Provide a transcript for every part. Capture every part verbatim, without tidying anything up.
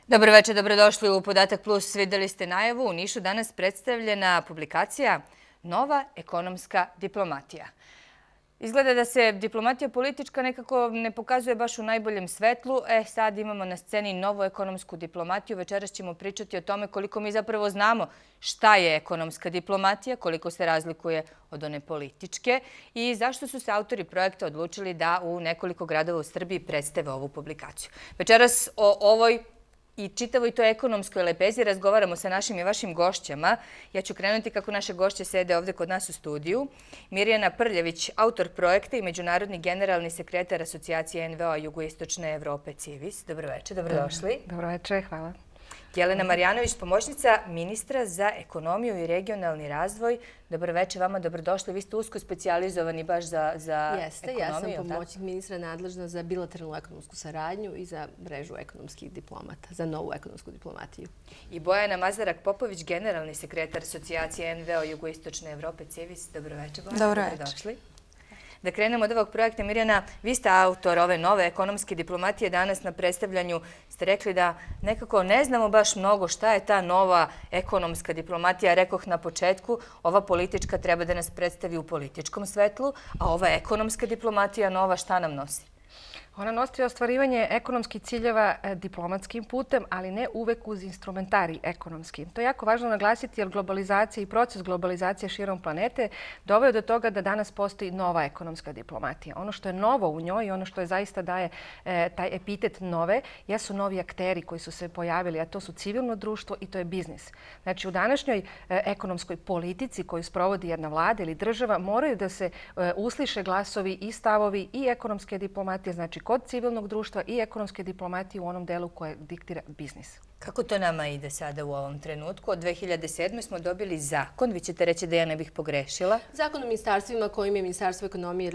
Dobro večer, dobrodošli u Podatak Plus. Videli ste najavu, u Nišu danas predstavljena publikacija Nova ekonomska diplomatija. Izgleda da se diplomatija politička nekako ne pokazuje baš u najboljem svetlu. E, sad imamo na sceni novu ekonomsku diplomatiju. Večeras ćemo pričati o tome koliko mi zapravo znamo šta je ekonomska diplomatija, koliko se razlikuje od one političke i zašto su se autori projekta odlučili da u nekoliko gradova u Srbiji predstave ovu publikaciju. Večeras o ovoj i čitavoj toj ekonomskoj lepezi razgovaramo sa našim i vašim gošćama. Ja ću krenuti kako naše gošće sede ovde kod nas u studiju. Mirjana Prljević, autor projekta i međunarodni generalni sekretar Asocijacije en ve o Jugoistočne Evrope Civis. Dobro večer, dobrodošli. Dobro večer, hvala. Jelena Marjanović, pomoćnica ministra za ekonomiju i regionalni razvoj. Dobro večer vama, dobrodošli. Vi ste usko specijalizovani baš za, za Jeste, ekonomiju. ja sam pomoćnik ministra nadležna za bilateralnu ekonomsku saradnju i za mrežu ekonomskih diplomata, za novu ekonomsku diplomatiju. I Bojana Mazarak-Popović, generalni sekretar Asocijacije en ve o Jugoistočne Evrope Civis. Dobro večer, Bojana. Dobro večer. Dobrodošli. Da krenemo od ovog projekta, Mirjana, vi ste autor ove nove ekonomske diplomatije. Danas na predstavljanju ste rekli da nekako ne znamo baš mnogo šta je ta nova ekonomska diplomatija. Rekoh na početku, ova politička treba da nas predstavi u političkom svetlu, a ova ekonomska diplomatija nova šta nam nosi? Ona nosi ostvarivanje ekonomskih ciljeva diplomatskim putem, ali ne uvek uz instrumentari ekonomski. To je jako važno naglasiti jer globalizacija i proces globalizacije širom planete doveo do toga da danas postoji nova ekonomska diplomatija. Ono što je novo u njoj i ono što je zaista daje e, taj epitet nove jesu novi akteri koji su se pojavili, a to su civilno društvo i to je biznis. Znači u današnjoj e, ekonomskoj politici koju sprovodi jedna vlada ili država moraju da se e, usliše glasovi i stavovi i ekonomske diplomatije, znači kod civilnog društva i ekonomske diplomatije u onom delu koje diktira biznis. Kako to nama ide sada u ovom trenutku? Od dve hiljade sedme. smo dobili zakon. Vi ćete reći da ja ne bih pogrešila. Zakon o ministarstvima kojim je Ministarstvo ekonomije i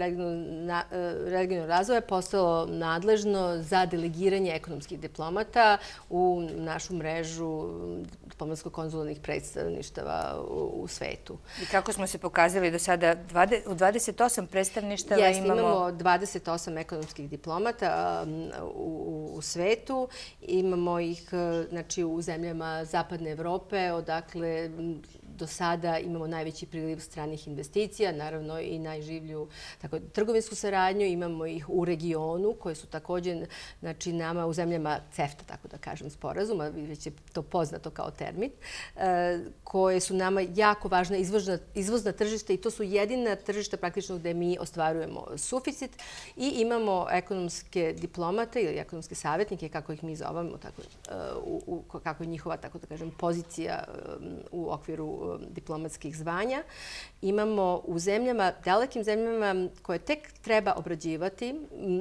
regionalnog razvoja postalo nadležno za delegiranje ekonomskih diplomata u našu mrežu diplomatsko-konzularnih predstavništava u svetu. I kako smo se pokazali do sada? U dvadeset osam predstavništava Jeste, imamo... imamo dvadeset osam ekonomskih diplomata u, u svetu. Imamo ih znači, u zemljama Zapadne Evrope, odakle do sada imamo najveći priliv stranih investicija, naravno i najživlju tako, trgovinsku saradnju. Imamo ih u regionu, koje su također znači, nama u zemljama CEFTA, tako da kažem, sporazuma, već je to poznato kao termin, koje su nama jako važna izvozna, izvozna tržišta i to su jedina tržišta praktično gde mi ostvarujemo suficit i imamo ekonomske diplomate ili ekonomske savjetnike, kako ih mi zovemo, tako, u, u, kako je njihova, tako da kažem, pozicija u okviru diplomatskih zvanja. Imamo u zemljama, dalekim zemljama koje tek treba obrađivati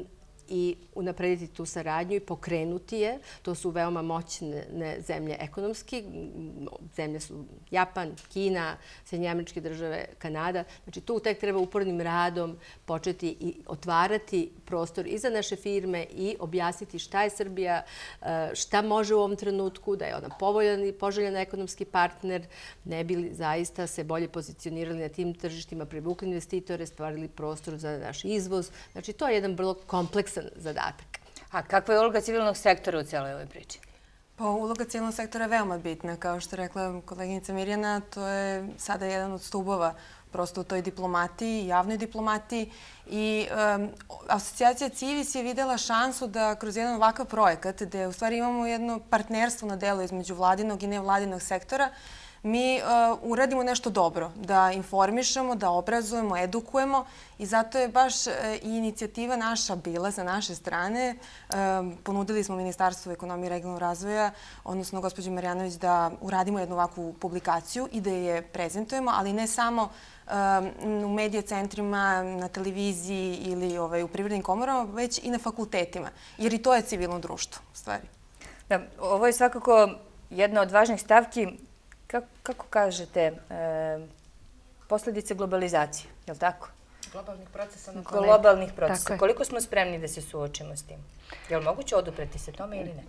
i unaprediti tu saradnju i pokrenuti je. To su veoma moćne zemlje ekonomski. Zemlje su Japan, Kina, Sjedinjene Američke Države, Kanada. Znači tu tek treba upornim radom početi i otvarati prostor i za naše firme i objasniti šta je Srbija, šta može u ovom trenutku, da je ona povoljan, poželjan ekonomski partner, ne bi li zaista se bolje pozicionirali na tim tržištima, privukli investitore, stvarili prostor za naš izvoz. Znači to je jedan vrlo kompleksan zadatak. A kakva je uloga civilnog sektora u cijeloj ovoj priči? Pa uloga civilnog sektora je veoma bitna. Kao što je rekla koleginica Mirjana, to je sada jedan od stubova prosto u toj diplomatiji, javnoj diplomatiji. I um, Asocijacija Civis je videla šansu da kroz jedan ovakav projekat, gde u stvari imamo jedno partnerstvo na delu između vladinog i nevladinog sektora, mi uh, uradimo nešto dobro, da informišemo, da obrazujemo, edukujemo i zato je baš uh, i inicijativa naša bila sa naše strane. Um, ponudili smo Ministarstvu ekonomije i regionalnog razvoja, odnosno gospođi Marjanović, da uradimo jednu ovakvu publikaciju i da je prezentujemo, ali ne samo um, u medije centrima, na televiziji ili ovaj, u privrednim komorama, već i na fakultetima, jer i to je civilno društvo, u stvari. Da, ovo je svakako jedna od važnih stavki. Kako, kako kažete, e, posljedice globalizacije, je li tako? Globalnih procesa na planeti. Globalnih procesa. Koliko smo spremni da se suočimo s tim? Je li moguće odupreti se tome ili ne?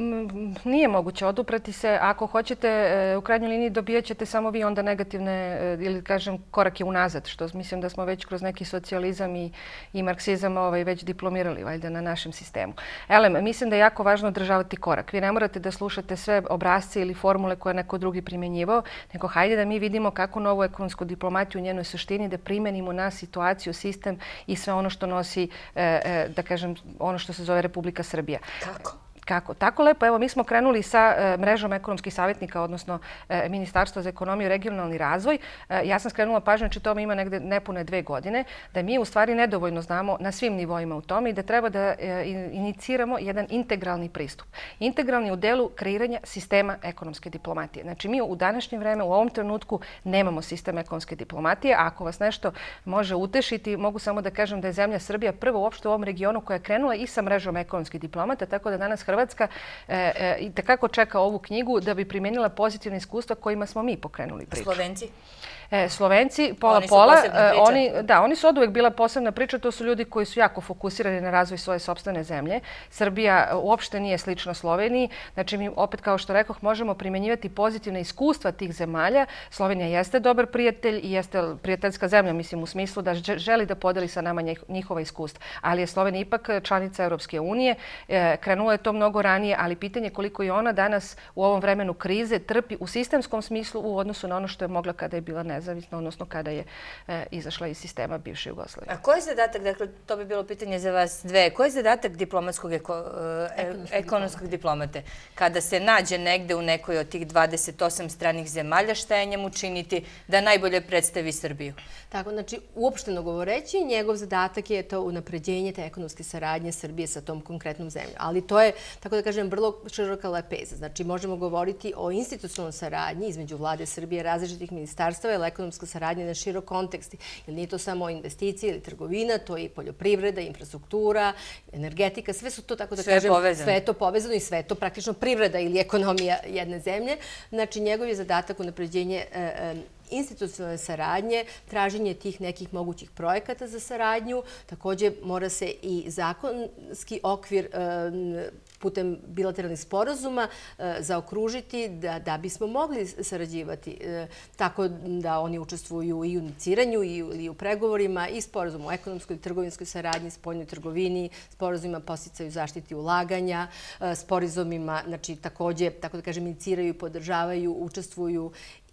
Nije moguće odupreti se. Ako hoćete, u krajnjoj liniji dobijat ćete samo vi onda negativne ili kažem korake unazad, što mislim da smo već kroz neki socijalizam i, i marksizam ovaj, već diplomirali valjda na našem sistemu. Elem, mislim da je jako važno održavati korak. Vi ne morate da slušate sve obrazce ili formule koje neko drugi primjenjivao, nego hajde da mi vidimo kako novu ekonomsku diplomatiju u njenoj suštini da primenimo na situaciju, sistem i sve ono što nosi, da kažem, ono što se zove Republika Srbija. Kako? Kako? Tako lepo. Evo, mi smo krenuli sa e, mrežom ekonomskih savjetnika, odnosno e, Ministarstva za ekonomiju i regionalni razvoj. E, ja sam skrenula pažnju, znači tome ima negde nepune dve godine, da mi u stvari nedovoljno znamo na svim nivoima u tome i da treba da e, iniciramo jedan integralni pristup. Integralni u delu kreiranja sistema ekonomske diplomatije. Znači, mi u današnje vreme, u ovom trenutku, nemamo sistem ekonomske diplomatije, a ako vas nešto može utešiti, mogu samo da kažem da je zemlja Srbija prva uopšte u ovom regionu koja je krenula i sa mrežom ekonomskih diplomata, tako da danas Hrvatska e, e, i takako čeka ovu knjigu da bi primjenila pozitivne iskustva kojima smo mi pokrenuli priču. Slovenci? E, Slovenci, pola-pola, oni, da, oni su oduvek bila posebna priča, to su ljudi koji su jako fokusirani na razvoj svoje sopstvene zemlje. Srbija uopšte nije slična Sloveniji, znači mi opet, kao što rekoh, možemo primjenjivati pozitivne iskustva tih zemalja. Slovenija jeste dobar prijatelj i jeste prijateljska zemlja, mislim, u smislu da želi da podeli sa nama njihova iskustva. Ali je Slovenija ipak članica Europske unije, krenula je to mnogo ranije, ali pitanje koliko i ona danas u ovom vremenu krize trpi u sistemskom smislu u odnosu na ono što je mogla kada je bila nezavisna, odnosno kada je e, izašla iz sistema bivše Jugoslavije. A koji je zadatak, dakle, to bi bilo pitanje za vas dve, koji je zadatak diplomatskog eko, e, ekonomskog diplomate? Kada se nađe negde u nekoj od tih dvadeset osam stranih zemalja, šta je njemu činiti da najbolje predstavi Srbiju? Tako, znači, uopšteno govoreći, njegov zadatak je to unapređenje te ekonomske saradnje Srbije sa tom konkretnom zemljom. Ali to je, tako da kažem, vrlo široka lepeza. Znači, možemo govoriti o institucionalnoj saradnji između vlade Srbije, različitih ministarstava ili ekonomska saradnja na širok kontekst. Jer nije to samo investicije ili trgovina, to je i poljoprivreda, infrastruktura, energetika, sve su to, tako da kažem, sve je to povezano i sve je to praktično privreda ili ekonomija jedne zemlje. Znači, njegov je zadatak unapređenje institucionalne saradnje, traženje tih nekih mogućih projekata za saradnju. Također mora se i zakonski okvir putem bilateralnih sporazuma zaokružiti da, da bismo mogli sarađivati. Tako da oni učestvuju i u iniciranju i u pregovorima i sporazumu o ekonomskoj i trgovinskoj saradnji, spoljnoj trgovini, sporazumima podsticaju zaštiti ulaganja, sporazumima, znači također, tako da kažem, iniciraju, podržavaju, učestvuju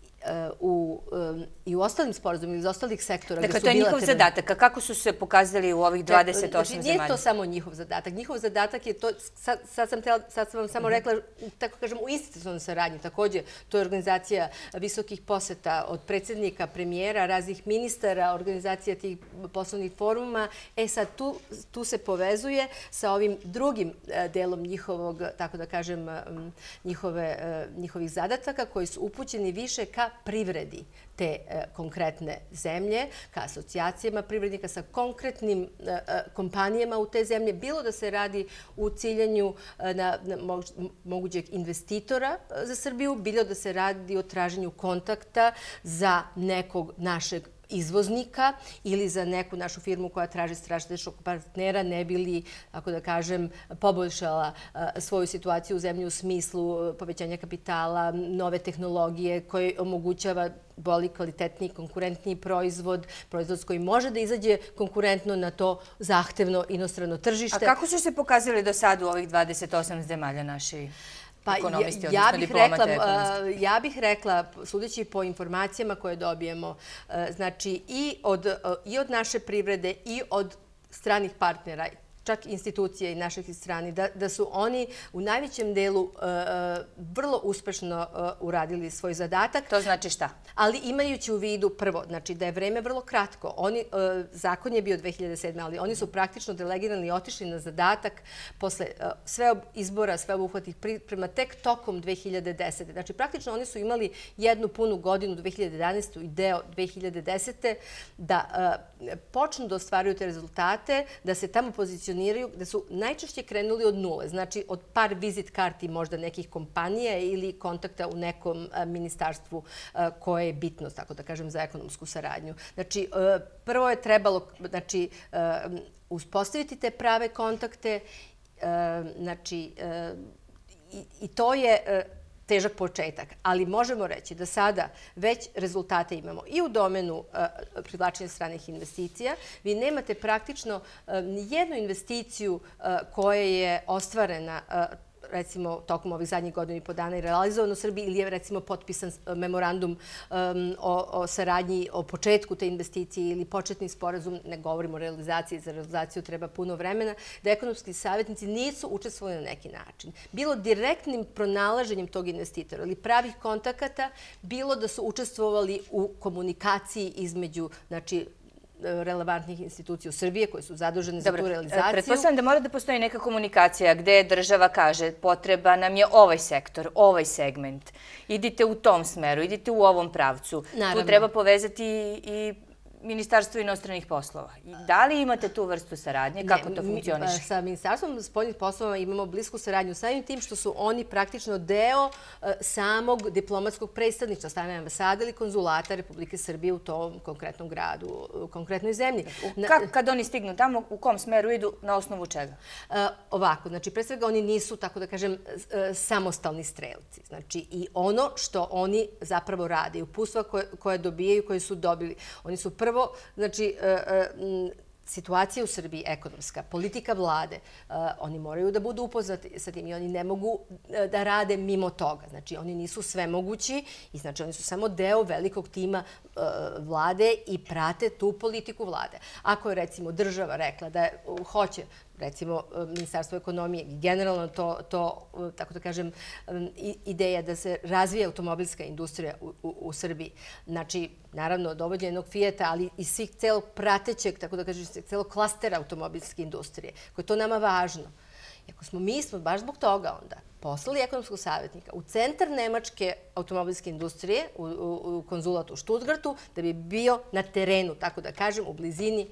u, i u ostalim sporazumima iz ostalih sektora. Dakle, to je njihov zadatak. A kako su se pokazali u ovih dvadeset osam zemalja? Nije to samo njihov zadatak. Njihov zadatak je to, sad, sad, sam, tela, sad sam vam samo rekla, tako kažem, u institucionalnoj saradnji. Također, to je organizacija visokih poseta od predsjednika, premijera, raznih ministara, organizacija tih poslovnih foruma. E sad, tu, tu se povezuje sa ovim drugim delom njihovog, tako da kažem, njihove, njihovih zadataka koji su upućeni više ka privredi te e, konkretne zemlje, ka asocijacijama privrednika sa konkretnim e, e, kompanijama u te zemlje, bilo da se radi u ciljanju e, na, na mogućeg investitora za Srbiju, bilo da se radi o traženju kontakta za nekog našeg izvoznika ili za neku našu firmu koja traži strateškog partnera, ne bi li, ako da kažem, poboljšala svoju situaciju u zemlji u smislu povećanja kapitala, nove tehnologije koje omogućava bolji, kvalitetniji, konkurentniji proizvod, proizvod s kojim može da izađe konkurentno na to zahtevno inostrano tržište. A kako su se pokazali do sada u ovih dvadeset osam zemalja naši Pa ekonomisti, ja, odnosno bih diplomate rekla, ekonomski? ja bih rekla, sudeći po informacijama koje dobijemo, znači i od, i od naše privrede i od stranih partnera, čak institucije i naših strani, da, da su oni u najvećem delu uh, vrlo uspešno uh, uradili svoj zadatak. To znači šta? Ali imajući u vidu prvo, znači da je vreme vrlo kratko. Oni, uh, zakon je bio dve hiljade sedme. ali oni su praktično delegirani i otišli na zadatak posle uh, sve izbora, sve obuhvatih priprema tek tokom dve hiljade desete. Znači praktično oni su imali jednu punu godinu dve hiljade jedanaeste. i deo dve hiljade desete. da uh, počnu da ostvaruju te rezultate, da se tamo pozicioniraju, da su najčešće krenuli od nule. Znači, od par vizit karti možda nekih kompanija ili kontakta u nekom ministarstvu koje je bitno, tako da kažem, za ekonomsku saradnju. Znači, prvo je trebalo znači, uspostaviti te prave kontakte, znači, i to je težak početak, ali možemo reći da sada već rezultate imamo i u domenu privlačenja stranih investicija. Vi nemate praktično nijednu investiciju koja je ostvarena recimo tokom ovih zadnjih godina i po dana i realizovan u Srbiji ili je recimo potpisan memorandum o saradnji, o početku te investicije ili početni sporazum, ne govorimo o realizaciji, za realizaciju treba puno vremena, da ekonomski savjetnici nisu učestvovali na neki način. Bilo direktnim pronalaženjem tog investitora ili pravih kontakata, bilo da su učestvovali u komunikaciji između, znači, relevantnih institucija u Srbije koje su zadužene za tu realizaciju. Pretpostavljam da mora da postoji neka komunikacija gde država kaže potreba nam je ovaj sektor, ovaj segment. Idite u tom smeru, idite u ovom pravcu. Tu treba povezati i Ministarstvo inostranih poslova. Da li imate tu vrstu saradnje? Kako to funkcioniše? Sa Ministarstvom spoljnih poslova imamo blisku saradnju samim tim što su oni praktično deo samog diplomatskog predstavništva, strane ambasade ili konzulata Republike Srbije u tom konkretnom gradu, u konkretnoj zemlji. Kad oni stignu tamo, u kom smeru idu, na osnovu čega? Ovako, znači, pre svega oni nisu, tako da kažem, samostalni strelci. Znači, i ono što oni zapravo rade, upustva koje dobijaju, koje su dobili, oni su prvo Prvo, znači, situacija u Srbiji, ekonomska, politika vlade, oni moraju da budu upoznati sa tim i oni ne mogu da rade mimo toga. Znači, oni nisu svemogući i znači oni su samo deo velikog tima vlade i prate tu politiku vlade. Ako je, recimo, država rekla da hoće, recimo, Ministarstvo ekonomije, generalno to, tako da kažem, ideja da se razvije automobilska industrija u Srbiji. Znači, naravno, dovođenje jednog Fijata, ali i svih celog pratećeg, tako da kažem, celog klastera automobilske industrije, koje je to nama važno. I ako smo mi, smo baš zbog toga onda poslali ekonomskog savjetnika u centar nemačke automobilske industrije, u konzulatu u Stuttgartu, da bi bio na terenu, tako da kažem, u blizini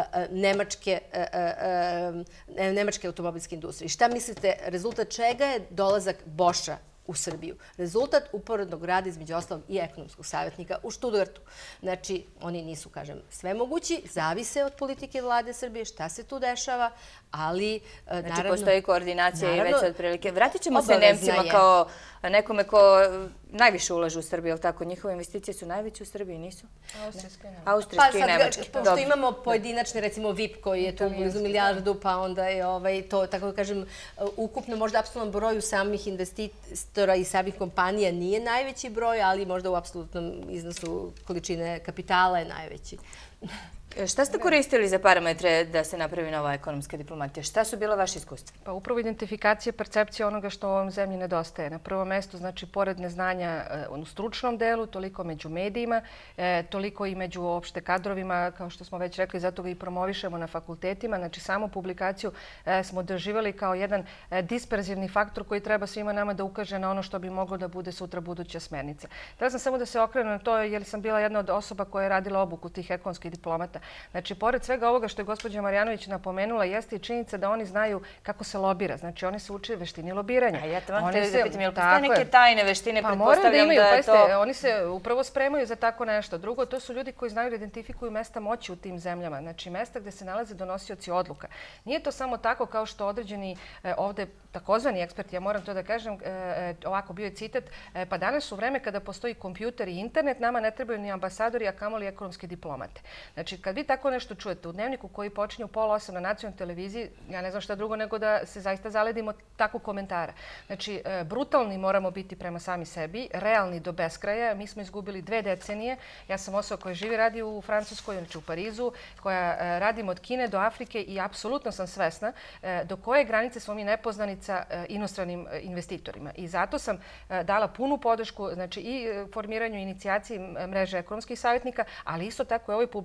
nemačke automobilske industrije. Šta mislite, rezultat čega je dolazak Boscha u Srbiju? Rezultat uporednog rada između ostalog i ekonomskog savjetnika u Stuttgartu. Znači, oni nisu, kažem, svemogući, zavise od politike vlade Srbije, šta se tu dešava, ali naravno... Znači, postoji koordinacija i već otprilike. Vratit ćemo se Nemcima kao nekome ko najviše ulaže u Srbiju, ali tako? Njihove investicije su najveće u Srbiji, nisu? Austrijske i nemačke. Pošto imamo pojedinačne, recimo V I P koji je tu blizu milijardu, pa onda je to, tako da kažem, ukupno možda apsolutnom broju samih investitora i samih kompanija nije najveći broj, ali možda u apsolutnom iznosu količine kapitala je najveći. Šta ste koristili za parametre da se napravi nova ekonomska diplomatija? Šta su bila vaše iskustva? Pa upravo identifikacija, percepcija onoga što u ovom zemlji nedostaje. Na prvom mestu, znači, pored neznanja u stručnom delu, toliko među medijima, toliko i među opšte kadrovima, kao što smo već rekli, zato ga i promovišemo na fakultetima. Znači, samu publikaciju smo doživjeli kao jedan disperzivni faktor koji treba svima nama da ukaže na ono što bi moglo da bude sutra buduća smernica. Htela sam samo da se okrenu na to, jer sam bila jedna od osoba koja je radila obuku tih ekonomskih diplomata. Znači, pored svega ovoga što je gospođa Marjanović napomenula, jeste i činjenica da oni znaju kako se lobira. Znači, oni se uče veštini lobiranja. A ja te vam htjela da pitam, je li postoje neke tajne veštine? Pa moraju da imaju, pa jeste, oni se upravo spremaju za tako nešto. Drugo, to su ljudi koji znaju da identifikuju mesta moći u tim zemljama. Znači, mesta gde se nalaze donosioci odluka. Nije to samo tako kao što određeni ovde takozvani eksperti, ja moram to da kažem, ovako bio je citat, pa danas u vreme kada postoji kompjuter i internet, nama ne trebaju ni ambasadori, a kamoli ekonomske diplomate. Znači, kad vi tako nešto čujete u dnevniku koji počinje u pola osam na nacionalnoj televiziji, ja ne znam šta drugo nego da se zaista zaledimo takvog komentara. Znači, brutalni moramo biti prema sami sebi, realni do beskraja. Mi smo izgubili dve decenije. Ja sam osoba koja živi, radi u Francuskoj, znači u Parizu, koja radim od Kine do Afrike i apsolutno sam svesna do koje granice smo mi nepoznanica inostranim investitorima. I zato sam dala punu podršku, znači, i formiranju inicijaciji mreže ekonomskih savjetnika, ali isto tako i ovoj publikaciji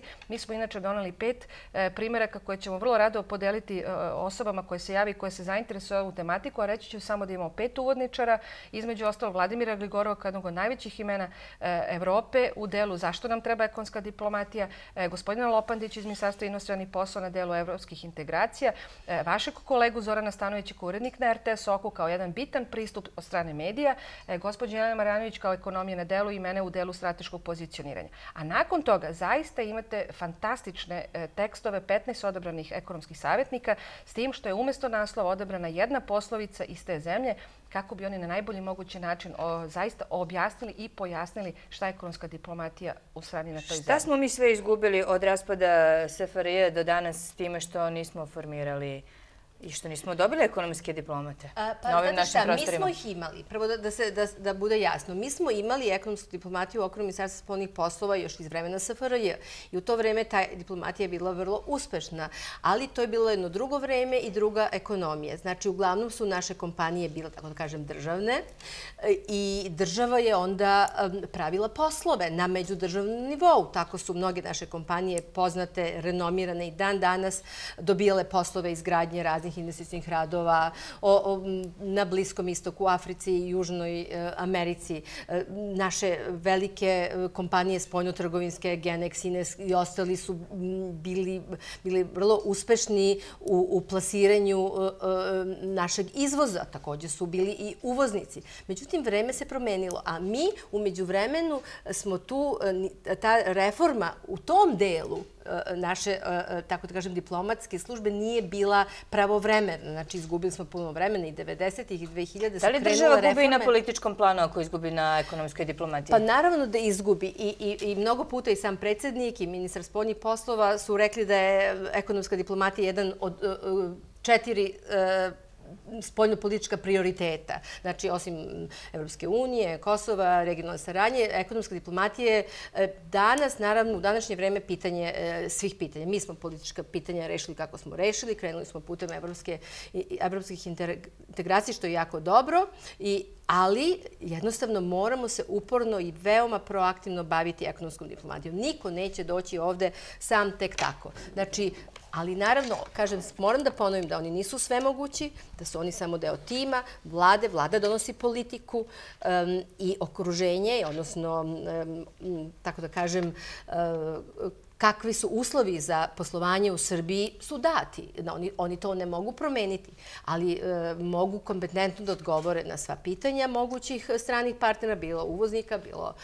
Mi smo inače doneli pet primjeraka koje ćemo vrlo rado podeliti osobama koje se javi i koje se zainteresuju ovu tematiku, a reći ću samo da imamo pet uvodničara, između ostalog Vladimira Gligorova kao jednog od najvećih imena Evrope u delu zašto nam treba ekonomska diplomatija, gospodina Lopandića iz Ministarstva inostranih poslova na delu evropskih integracija, vašeg kolegu Zorana Stanovića kao urednik na R T S Oku kao jedan bitan pristup od strane medija, gospođa Jelena Marjanović kao ekonomija na delu i mene u delu strateškog pozicioniranja. A nakon toga zaista imate fantastične tekstove petnaest odabranih ekonomskih savjetnika s tim što je umjesto naslova odabrana jedna poslovica iz te zemlje kako bi oni na najbolji mogući način zaista objasnili i pojasnili šta je ekonomska diplomatija u strani na toj zemlji. Šta smo mi sve izgubili od raspada S F R J do danas s time što nismo formirali i što nismo dobili ekonomske diplomate na ovim našim prostorima? Mi smo ih imali. Prvo da bude jasno. Mi smo imali ekonomsku diplomatiju u okviru Ministarstva spoljnih poslova još iz vremena S F R J. I u to vreme ta diplomatija je bila vrlo uspešna. Ali to je bilo jedno drugo vreme i druga ekonomija. Znači, uglavnom su naše kompanije bile, tako da kažem, državne. I država je onda pravila poslove na međudržavnom nivou. Tako su mnoge naše kompanije poznate, renomirane i dan danas dobijale poslove izgradnje raznih investicijnih radova na Bliskom istoku, Africi i Južnoj Americi. Naše velike kompanije spoljnotrgovinske, Genex, Ines i ostali su bili vrlo uspešni u plasiranju našeg izvoza. Također su bili i uvoznici. Međutim, vreme se promenilo, a mi umeđu vremenu smo tu, ta reforma u tom delu naše, tako da kažem, diplomatske službe nije bila pravovremena. Znači, izgubili smo puno vremena i devedesetih i dve hiljaditih su krenule reforme. Da li država gubi na političkom planu ako izgubi na ekonomskoj diplomatiji? Pa naravno da izgubi. I mnogo puta i sam predsjednik i ministar spoljnih poslova su rekli da je ekonomska diplomatija jedan od četiri spoljno-politička prioriteta. Znači, osim Evropske unije, Kosova, regionalne saradnje, ekonomska diplomatija je danas, naravno, u današnje vreme pitanje svih pitanja. Mi smo politička pitanja rešili kako smo rešili, krenuli smo putem evropskih integracija, što je jako dobro, ali jednostavno moramo se uporno i veoma proaktivno baviti ekonomskom diplomatijom. Niko neće doći ovde sam tek tako. Znači, ali naravno, kažem, moram da ponovim da oni nisu svemogući, da su oni samo deo tima, vlade, vlada donosi politiku i okruženje, odnosno, tako da kažem, kakvi su uslovi za poslovanje u Srbiji su dati. Oni to ne mogu promeniti, ali mogu kompetentno da odgovore na sva pitanja mogućih stranih partnera, bilo uvoznika, bilo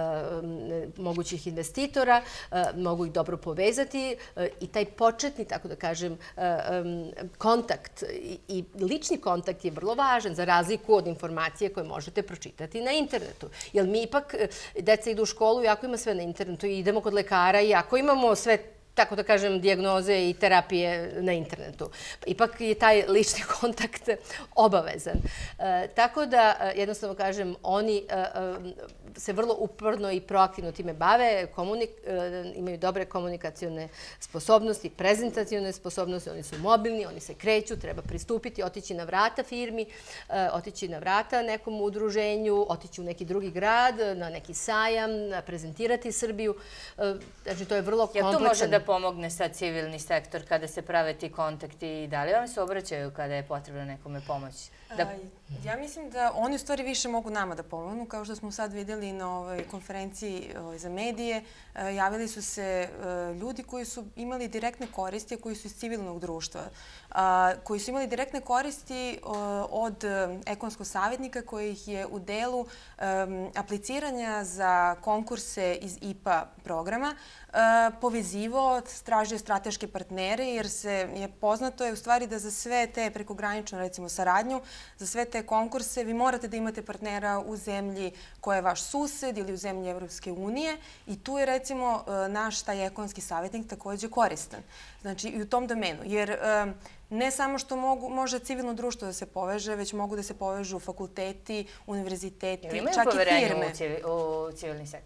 mogućih investitora, mogu ih dobro povezati i taj početni, tako da kažem, kontakt i lični kontakt je vrlo važan za razliku od informacije koje možete pročitati na internetu. Jer mi ipak, deca idu u školu, jako ima sve na internetu i idemo kod lekara i jako imamo sve, tako da kažem, dijagnoze i terapije na internetu. Ipak je taj lični kontakt obavezan. Tako da, jednostavno kažem, oni se vrlo uporno i proaktivno time bave, imaju dobre komunikacione sposobnosti, prezentacione sposobnosti, oni su mobilni, oni se kreću, treba pristupiti, otići na vrata firmi, otići na vrata nekom udruženju, otići u neki drugi grad, na neki sajam, prezentirati Srbiju. Znači, to je vrlo kompleksan. Ja tu može da pomogne sad civilni sektor kada se prave ti kontakti i da li vam se obraćaju kada je potrebno nekome pomoći? Ja mislim da oni u stvari više mogu nama da pomognu. Kao što smo sad vidjeli na ovoj konferenciji za medije, javili su se ljudi koji su imali direktne koristi, koji su iz civilnog društva, koji su imali direktne koristi od ekonomskog savjetnika koji ih je u delu apliciranja za konkurse iz I P A programa povezivao, tražio strateške partnere, jer se je poznato je u stvari da za sve te prekograničnu, recimo, saradnju, za sve te konkurse vi morate da imate partnera u zemlji koja je vaš sused ili u zemlji Evropske unije i tu je, recimo, naš taj ekonomski savjetnik također koristan. Znači, i u tom domenu. Jer ne samo što može civilno društvo da se poveže, već mogu da se povežu fakulteti, univerziteti, čak i firme. Imaju poverenje u civilni sektor?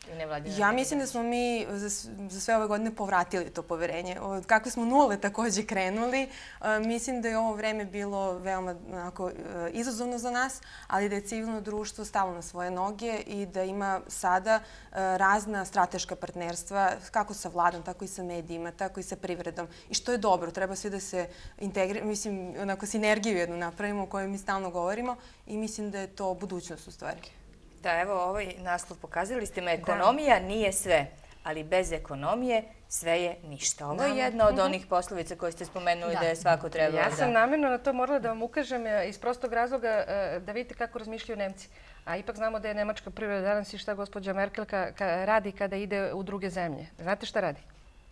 i nevladine? Ja mislim da smo mi za sve ove godine povratili to poverenje. Od kakve smo nule takođe krenuli, mislim da je ovo vreme bilo veoma izazovno za nas, ali da je civilno društvo stalo na svoje noge i da ima sada razna strateška partnerstva, kako sa vladom, tako i sa medijima, tako i sa privredom. I što je dobro, treba svi da se integriramo, mislim, onako sinergiju jednu napravimo o kojoj mi stalno govorimo i mislim da je to budućnost u stvari. Da, evo ovaj naslov pokazali ste me, ekonomija nije sve, ali bez ekonomije sve je ništa. Ovo je jedna od onih poslovica koje ste spomenuli da je svako trebao da... Ja sam namjerno na to morala da vam ukažem iz prostog razloga da vidite kako razmišljaju Nemci. A ipak znamo da je nemačka privreda danas i šta gospođa Merkel radi kada ide u druge zemlje. Znate šta radi?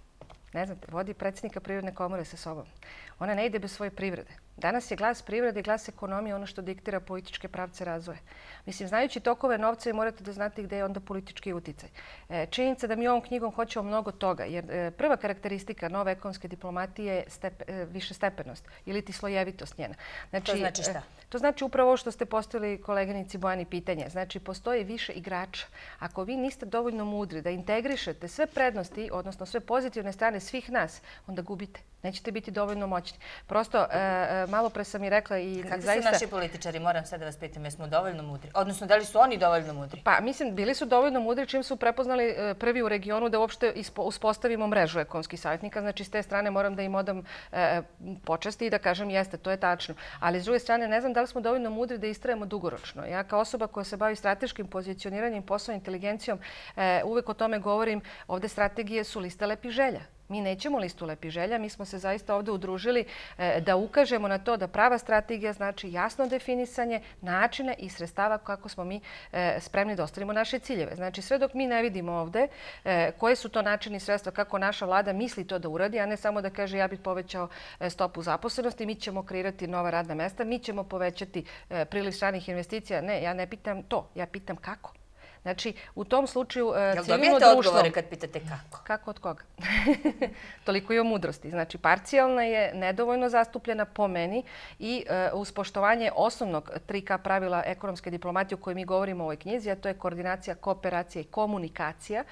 Ne znate, vodi predsjednika Privredne komore sa sobom. Ona ne ide bez svoje privrede. Danas je glas privrede i glas ekonomije ono što diktira političke pravce razvoja. Mislim, znajući tokove novca, vi morate da znate gde je onda politički uticaj. Činjenica da mi ovom knjigom hoćemo mnogo toga, jer prva karakteristika nove ekonomske diplomatije je višestepenost ili ti slojevitost njena. To znači šta? To znači upravo ovo što ste postavili koleginici Bojani pitanje. Znači, postoji više igrača. Ako vi niste dovoljno mudri da integrišete sve prednosti, odnosno sve pozitivne strane svih nas, onda gubite. Nećete biti dovoljno moćni. Prosto, malo pre sam i rekla i zaista... Kakvi su naši političari? Moram sad da vas pitam, jesmo dovoljno mudri? Odnosno, da li su oni dovoljno mudri? Pa, mislim, bili su dovoljno mudri čim su prepoznali prvi u regionu da uopšte uspostavimo mrežu ekonomskih savjetnika. Znači, s te strane moram da im odam počasti i da kažem jeste, to je tačno. Ali s druge strane, ne znam da li smo dovoljno mudri da istrajemo dugoročno. Ja kao osoba koja se bavi strateškim pozicioniranjem, poslovnom inteligencijom, uvek o tome govorim, ovde strategije su liste lepih želja. Mi nećemo listu lepih želja, mi smo se zaista ovde udružili da ukažemo na to da prava strategija znači jasno definisanje načina i sredstava kako smo mi spremni da ostvarimo naše ciljeve. Znači sve dok mi ne vidimo ovde koje su to načini i sredstva kako naša vlada misli to da uradi, a ne samo da kaže ja bih povećao stopu zaposlenosti, mi ćemo kreirati nova radna mesta, mi ćemo povećati priliv stranih investicija. Ne, ja ne pitam to, ja pitam kako. Znači, u tom slučaju civilno društvo... Jel dobijete odgovore kad pitate kako? Kako od koga? Toliko i o mudrosti. Znači, parcijalna je nedovoljno zastupljena po meni i uz poštovanje osnovnog tri K pravila ekonomske diplomatije o kojoj mi govorimo u ovoj knjizi, a to je koordinacija, kooperacija i komunikacija.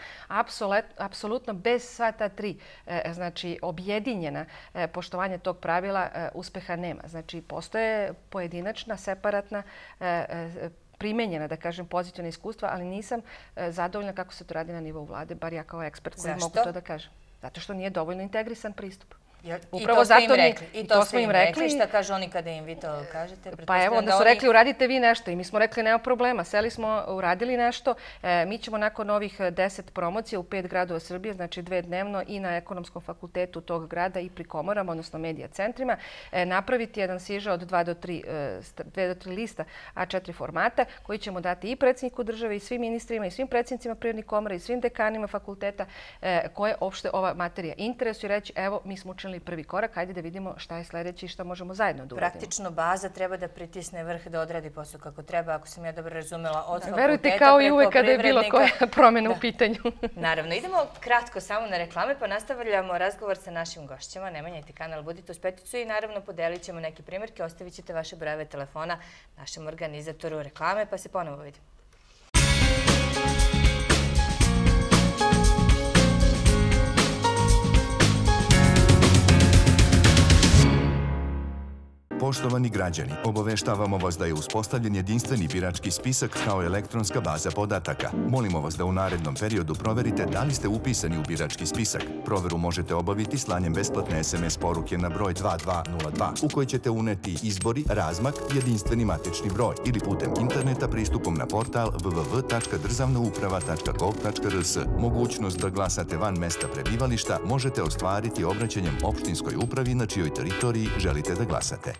Apsolutno bez sva ta tri, znači, objedinjena poštovanje tog pravila uspeha nema. Znači, postoje pojedinačna, separatna primenjena, da kažem, pozitivna iskustva, ali nisam zadovoljna kako se to radi na nivou vlade, bar ja kao ekspert koji mogu to da kažem. Zato što nije dovoljno integrisan pristup. I to ste im rekli. I to ste im rekli. Šta kažu oni kada im vi to kažete? Pa evo, onda su rekli uradite vi nešto i mi smo rekli nema problema. Seli smo, uradili nešto. Mi ćemo nakon ovih deset promocija u pet gradova Srbije, znači dve dnevno i na ekonomskom fakultetu tog grada i pri komorama, odnosno medija centrima, napraviti jedan siža od dva do tri lista A četiri formata koji ćemo dati i predsjedniku države i svim ministrima i svim predsjednicima privrednih komora i svim dekanima fakulteta koje uopšte ova materija interesuje i reći evo mi smo učinili prvi korak, hajde da vidimo šta je sledeći i šta možemo zajedno da uradimo. Praktično baza treba da pritisne vrh da odradi posao kako treba, ako sam ja dobro razumela, od fakulteta. Verujte, kao i uvek kada je bilo koja promjena u pitanju. Naravno, idemo kratko samo na reklame, pa nastavljamo razgovor sa našim gošćama. Ne menjajte kanal, budite uz peticu i naravno podelit ćemo neke primjerke, ostavit ćete vaše brojeve telefona našem organizatoru reklame, pa se ponovo vidimo. Poštovani građani, obaveštavamo vas da je uspostavljen jedinstveni birački spisak kao elektronska baza podataka. Molimo vas da u narednom periodu proverite da li ste upisani u birački spisak. Proveru možete obaviti slanjem besplatne es em es poruke na broj dva dva nula dva u kojoj ćete uneti izbori, razmak, jedinstveni matični broj ili putem interneta pristupom na portal w w w tačka državna uprava tačka gov tačka r s. Mogućnost da glasate van mesta prebivališta možete ostvariti obraćanjem opštinskoj upravi na čijoj teritoriji želite da glasate.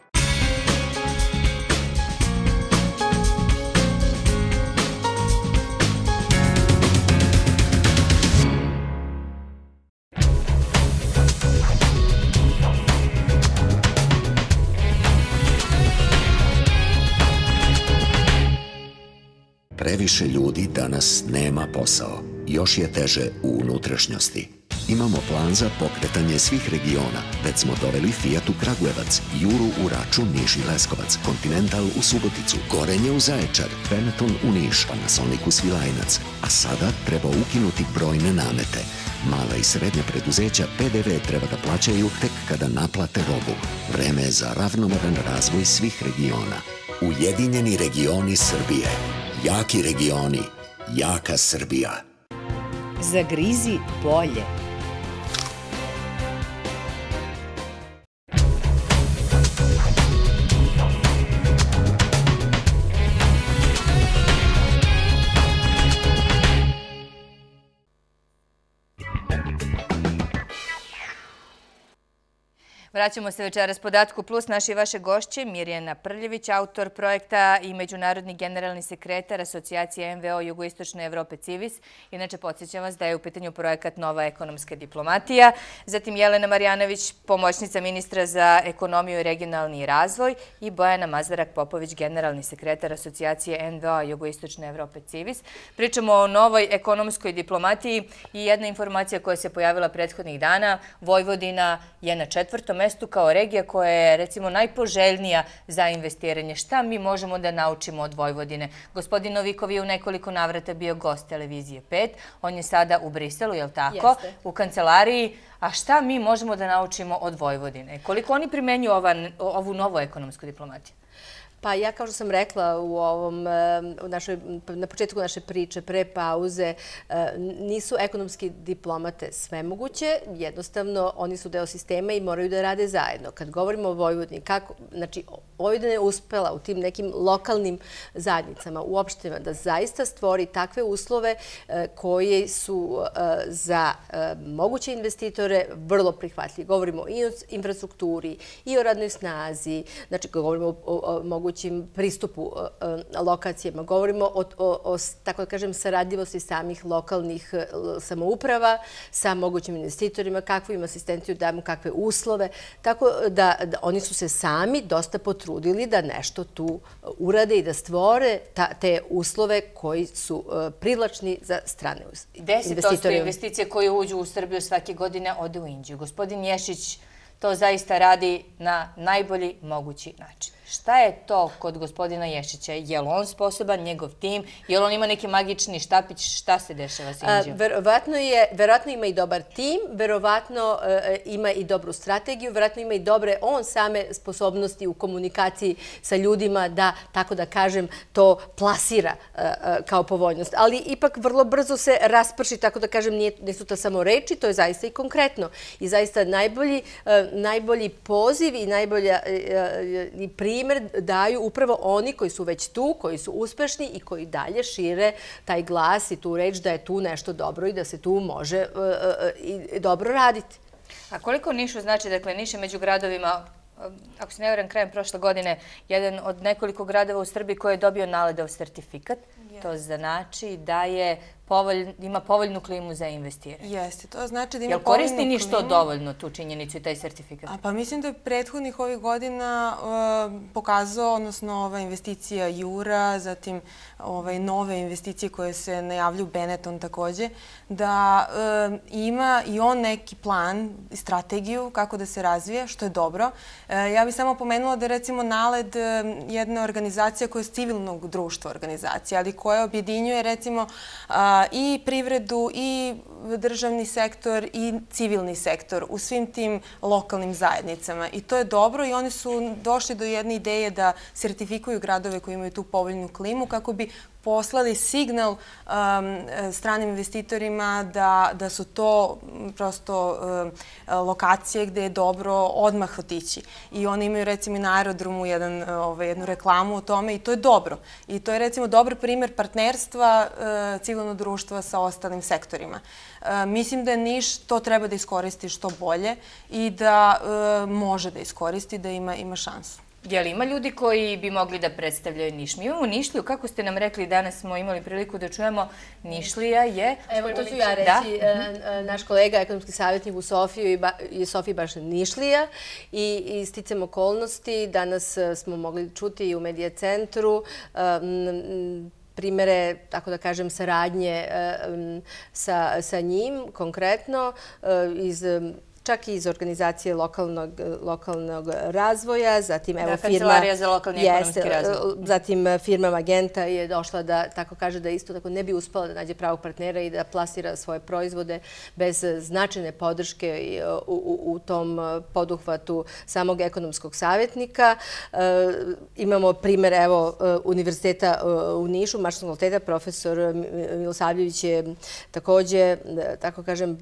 Previše ljudi danas nema posao. Još je teže u unutrašnjosti. Imamo plan za pokretanje svih regiona. Već smo doveli Fiat u Kragujevac, Juru u Raču, Niš i Leskovac, Continental u Suboticu, Gorenje u Zaječar, Benetton u Niš, Panasonic u Svilajnac. A sada treba ukinuti brojne namete. Mala i srednja preduzeća P D V treba da plaćaju tek kada naplate robu. Vreme je za ravnomeran razvoj svih regiona. Ujedinjeni regioni Srbije. Jaki regioni. Jaka Srbija. Zagrizi bolje. Vraćamo se večeras Podatku plus. Naši i vaše gošće Mirjana Prljević, autor projekta i međunarodni generalni sekretar Asocijacije M V O Jugoistočne Evrope Civis. Inače, podsjećam vas da je u pitanju projekat Nova ekonomska diplomatija. Zatim Jelena Marjanović, pomoćnica ministra za ekonomiju i regionalni razvoj i Bojana Mazarak-Popović, generalni sekretar Asocijacije M V O Jugoistočne Evrope Civis. Pričamo o novoj ekonomskoj diplomatiji i jedna informacija koja se pojavila prethodnih dana. Vojvodina je na četvrtom mestu kao regija koja je, recimo, najpoželjnija za investiranje. Šta mi možemo da naučimo od Vojvodine? Gospodin Novikov je u nekoliko navrata bio gost televizije pet. On je sada u Briselu, je li tako? Jeste. U kancelariji. A šta mi možemo da naučimo od Vojvodine? Koliko oni primenjuju ovu novu ekonomsku diplomatiju? Pa ja, kao što sam rekla u ovom, u našoj, na početku naše priče, pre pauze, nisu ekonomski diplomate svemoguće, jednostavno oni su deo sistema i moraju da rade zajedno. Kad govorimo o Vojvodini, kako, znači, Vojvodina je uspela u tim nekim lokalnim zajednicama, u opštinama, da zaista stvori takve uslove koji su za moguće investitore vrlo prihvatljivi. Govorimo i o infrastrukturi, i o radnoj snazi, znači govorimo o mogućim pristupu lokacijama. Govorimo o, o, o tako da kažem, saradljivosti samih lokalnih samouprava sa mogućim investitorima, kakvu im asistenciju damo, kakve uslove. Tako da, da oni su se sami dosta potrudili da nešto tu urade i da stvore ta, te uslove koji su uh, privlačni za strane investitore. deset posto investicije koje uđu u Srbiju svake godine ode u Indiju. Gospodin Ješić to zaista radi na najbolji mogući način. Šta je to kod gospodina Ješića? Je li on sposoban, njegov tim? Je li on ima neki magični štapić? Šta se dešava s Indijom? Verovatno je, verovatno ima i dobar tim, verovatno ima i dobru strategiju, verovatno ima i dobre on same sposobnosti u komunikaciji sa ljudima da, tako da kažem, to plasira kao povoljnost. Ali ipak vrlo brzo se rasprši, tako da kažem, nisu to samo reči, to je zaista i konkretno. I zaista najbolji, najbolji poziv i najbolja primjer primjer daju upravo oni koji su već tu, koji su uspešni i koji dalje šire taj glas i tu reč da je tu nešto dobro i da se tu može i dobro raditi. A koliko Nišu znači, dakle, Niš je među gradovima, ako se ne varam, krajem prošle godine, jedan od nekoliko gradova u Srbiji koji je dobio NALED-ov sertifikat. To znači da je ima povoljnu klimu za investiranje. Jeste, to znači da ima povoljnu klimu. Jel koristi ništo dovoljno tu činjenicu i taj sertifikat? Pa mislim da je prethodnih ovih godina pokazao, odnosno ova investicija Jura, zatim nove investicije koje se najavljuju, Benetton takođe, da ima i on neki plan i strategiju kako da se razvije, što je dobro. Ja bih samo pomenula da je recimo NALED jedna organizacija koja je civilnog društva organizacija, ali koja objedinjuje recimo i privredu, i državni sektor, i civilni sektor u svim tim lokalnim zajednicama. I to je dobro i oni su došli do jedne ideje da sertifikuju gradove koji imaju tu povoljnu klimu kako bi poslali signal stranim investitorima da su to prosto lokacije gde je dobro odmah otići. I oni imaju recimo i na aerodromu jednu reklamu o tome i to je dobro. I to je recimo dobar primjer partnerstva civilnog društva sa ostalim sektorima. Mislim da Niš to treba da iskoristi što bolje i da može da iskoristi, da ima šansu. Je li ima ljudi koji bi mogli da predstavljaju Niš? Mi imamo Nišliju, kako ste nam rekli, danas smo imali priliku da čujemo, Nišlija je... Evo, to ću ja reći. Naš kolega, ekonomski savjetnik u Sofiji, je Sofiji baš Nišlija i sticam okolnosti. Danas smo mogli čuti i u Medija centru primere, tako da kažem, saradnje sa njim konkretno iz čak i iz organizacije lokalnog, lokalnog razvoja, zatim evo da, firma... Kancelarija za lokalni ekonomski razvoj. Zatim firma Magenta je došla da, tako kaže, da isto tako ne bi uspela da nađe pravog partnera i da plasira svoje proizvode bez značajne podrške u, u, u tom poduhvatu samog ekonomskog savjetnika. E, imamo primjer, evo, Univerziteta u Nišu, Mašinskog fakulteta, profesor Milosavljević je također, tako kažem,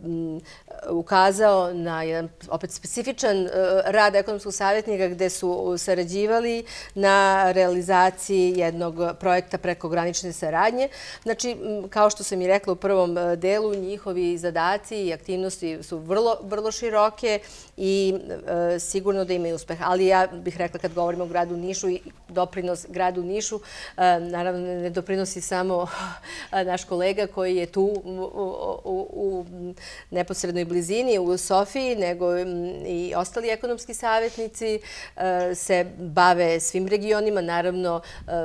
ukazao na jedan opet specifičan rad ekonomskog savjetnika gde su sarađivali na realizaciji jednog projekta prekogranične saradnje. Znači, kao što sam i rekla u prvom delu, njihovi zadaci i aktivnosti su vrlo, vrlo široke i e, sigurno da imaju uspeh. Ali ja bih rekla, kad govorimo o gradu Nišu i doprinos gradu Nišu, e, naravno ne doprinosi samo naš kolega koji je tu u, u, u neposrednoj blizini, u Sofiji, nego i ostali ekonomski savjetnici se bave svim regionima, naravno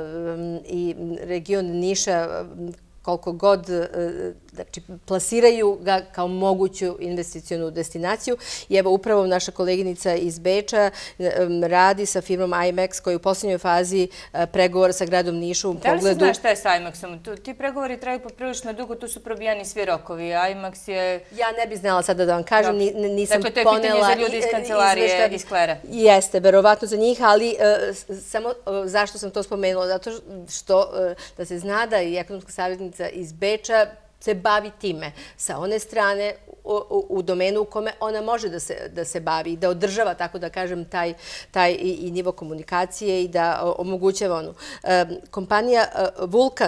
i region Niša koliko god znači, plasiraju ga kao moguću investicionu destinaciju. I evo upravo naša koleginica iz Beča radi sa firmom I M A X koja je u posljednjoj fazi pregovora sa gradom Nišu u pogledu... Da li se zna šta je sa I M A X-om? Ti pregovori traju poprilično dugo, tu su probijani svi rokovi. I M A X je... Ja ne bih znala sada da vam kažem, nisam ponela... Dakle, to je pitanje za ljudi iz kancelarije iz Klera. Jeste, verovatno za njih, ali samo zašto sam to spomenula? Zato što da se zna da i ekonomska savjetnica iz Beča se bavi time sa one strane u, u domenu u kome ona može da se, da se bavi i da održava, tako da kažem, taj, taj i, i nivo komunikacije i da omogućava onu. Um, kompanija uh, Vulkan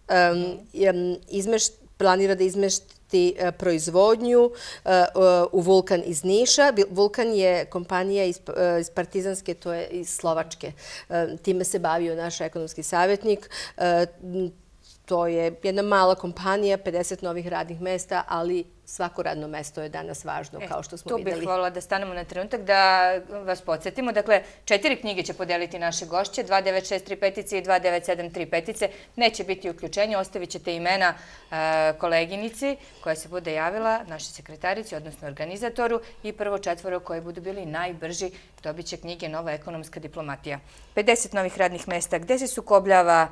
um, izmešt, planira da izmešti proizvodnju u Vulkan iz Niša. Vulkan je kompanija iz, iz Partizanske, to je iz Slovačke. Time se bavio naš ekonomski savjetnik. To je jedna mala kompanija, pedeset novih radnih mesta, ali svako radno mesto je danas važno, kao što smo videli. Tu bih volila da stanemo na trenutak, da vas podsjetimo. Dakle, četiri knjige će podeliti naše gošće, dva devet šest tri petice i dva devet sedam tri petice. Neće biti uključenja, ostavit ćete imena koleginici koja se bude javila, našoj sekretarici, odnosno organizatoru, i prvo četvoro koji budu bili najbrži dobit će knjige Nova ekonomska diplomatija. pedeset novih radnih mesta, gde se sukobljava,